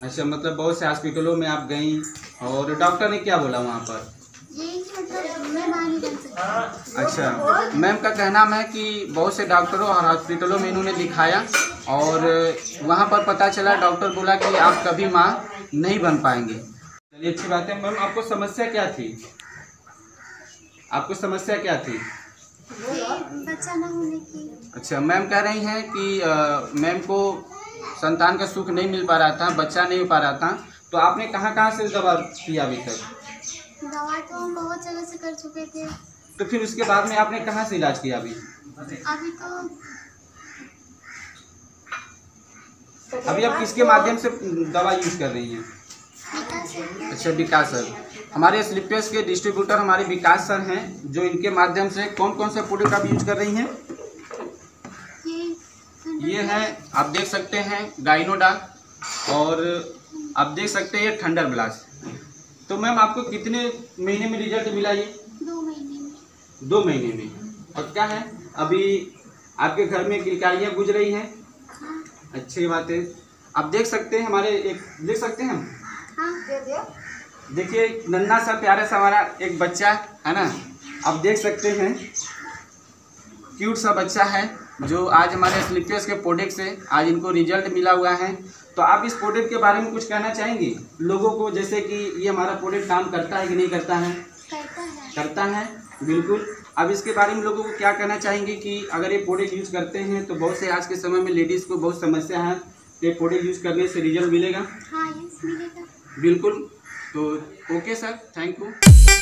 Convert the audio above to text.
अच्छा, मतलब बहुत से हॉस्पिटलों में आप गई और डॉक्टर ने क्या बोला वहाँ पर? अच्छा, मैम का कहना है कि बहुत से डॉक्टरों और हॉस्पिटलों में इन्होंने दिखाया और वहाँ पर पता चला, डॉक्टर बोला कि आप कभी माँ नहीं बन पाएंगे। चलिए, अच्छी बात है। मैम, आपको समस्या क्या थी? आपको समस्या क्या थी? बच्चा न होने की। अच्छा, मैम कह रही हैं कि मैम को संतान का सुख नहीं मिल पा रहा था, बच्चा नहीं हो पा रहा था, तो आपने कहाँ से दवा किया अभी तक? दवा तो हम बहुत जगह से कर चुके थे। तो फिर उसके बाद में आपने कहाँ से इलाज किया अभी? अभी आप किसके माध्यम से दवा यूज कर रही हैं? अच्छा, विकास सर। हमारे स्लीपेस के डिस्ट्रीब्यूटर हमारे विकास सर हैं, जो इनके माध्यम से कौन कौन से प्रोडक्ट आप यूज कर रही हैं? ये हैं, आप देख सकते हैं, गाइनोडा, और आप देख सकते हैं थंडर ब्लास्ट। तो मैम, आपको कितने महीने में रिजल्ट मिला ये? 2 महीने में। 2 महीने में। और क्या है, अभी आपके घर में किलकारियाँ गुज रही हैं? हाँ। अच्छी बात है। आप देख सकते हैं, हमारे एक देख सकते हैं हम। हाँ। देखिए, नन्हा सा प्यारा सा हमारा एक बच्चा है ना, आप देख सकते हैं, क्यूट सा बच्चा है, जो आज हमारे स्लीपियस के प्रोडक्ट से आज इनको रिजल्ट मिला हुआ है। तो आप इस प्रोडक्ट के बारे में कुछ कहना चाहेंगी लोगों को, जैसे कि ये हमारा प्रोडक्ट काम करता है कि नहीं करता है? करता है, बिल्कुल। अब इसके बारे में लोगों को क्या कहना चाहेंगे कि अगर ये प्रोडक्ट यूज़ करते हैं तो बहुत से आज के समय में लेडीज़ को बहुत समस्या है, ये प्रोडक्ट यूज़ करने से रिजल्ट मिलेगा? हाँ, यस मिलेगा। बिल्कुल। तो ओके सर, थैंक यू।